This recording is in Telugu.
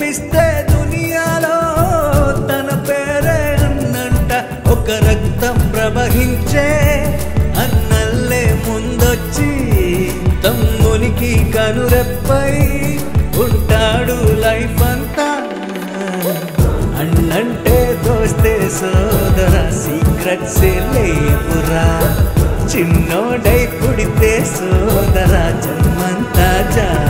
కనిపిస్తే దునియాలో తన పేరే అన్నంట. ఒక రక్తం ప్రవహించే అన్నల్లే ముందొచ్చి తమ్మునికి కనురెప్పై ఉంటాడు లైఫ్ అంతా. అన్నంటే దోస్తే సోదరా, సీక్రెట్స్ లేపురా. చిన్నోడై పుడితే సోదరా, జన్మంతా